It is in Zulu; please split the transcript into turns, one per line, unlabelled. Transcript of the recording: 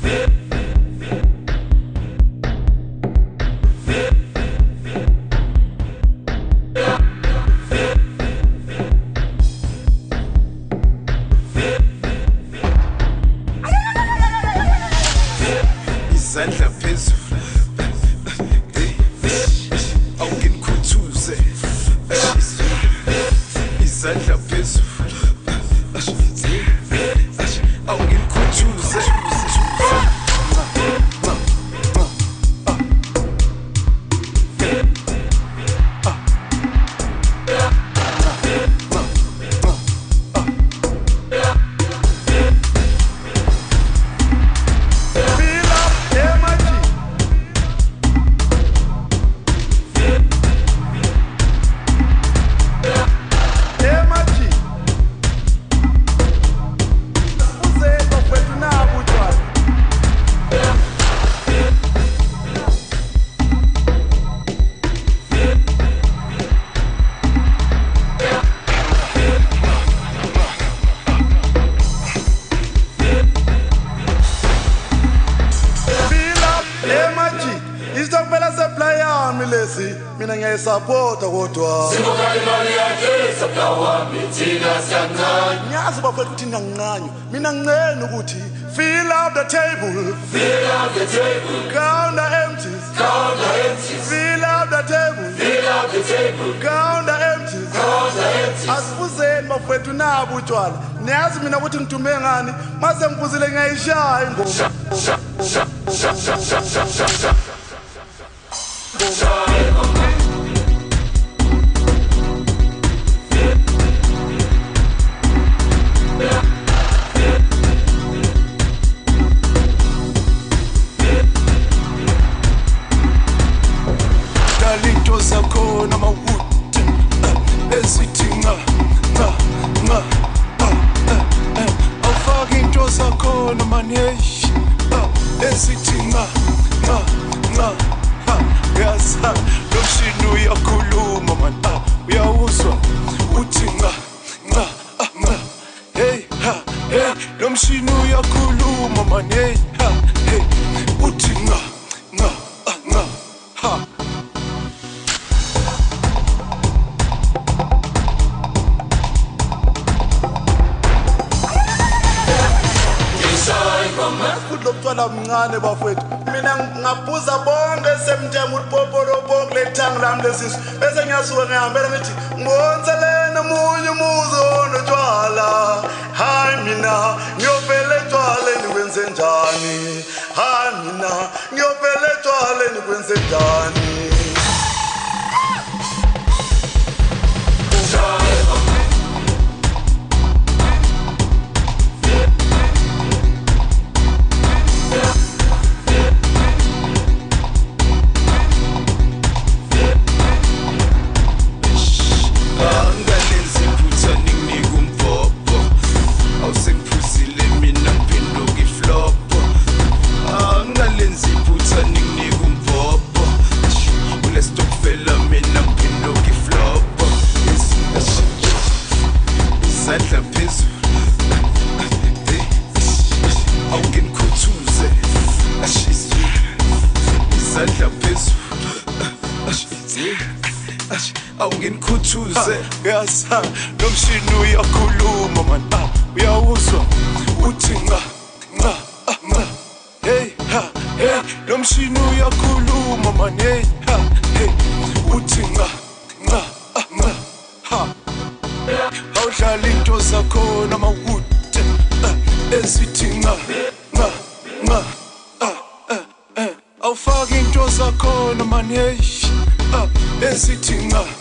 Izandla phezulu awunginikhuthuze izandla phezulu awunginikhuthuze iStokvel supply milesi mina ngiyayisupport kodwa
Simukali imali yakhe supply wami thina siyancane
ngiyazi bafethu ukuthi nginganqanyo mina ngicela ukuthi fill up the table count the empties fill up the table count the empties asifuzeni bafethu nabo utshwala niyazi mina ukuthi ngitume ngani mase ngivuzile ngiyayishaya ingoma Dalinto zakhona Mahoota ezithi nga awufaka into zakhona maneshi ezithi nga yasa lo mshini uyakhuluma man uyawuzwa uthi nga hey lo mshini uyakhuluma man hey uthi nga Lokutwala mncane bafethu mina ngaphuza bonke semthem ulipopolopo kulethanga lami lesisu bese ngiyasuka ngihambela ngithi ngonzelene umunye umuzo onotshwala hayi mina ngiyovela etshwaleni kwenze njani hayi mina ngiyovela etshwaleni kwenze njani izandla phezulu awunginikhuthuze izandla phezulu awunginikhuthuze yasa lo mshini uyakhuluma man uyawuzwa uthi nga hey lo mshini uyakhuluma man hey uthi nga awudlala into zakhona Mahoota ezithi nga awufaka into zakhona man hey ezithi nga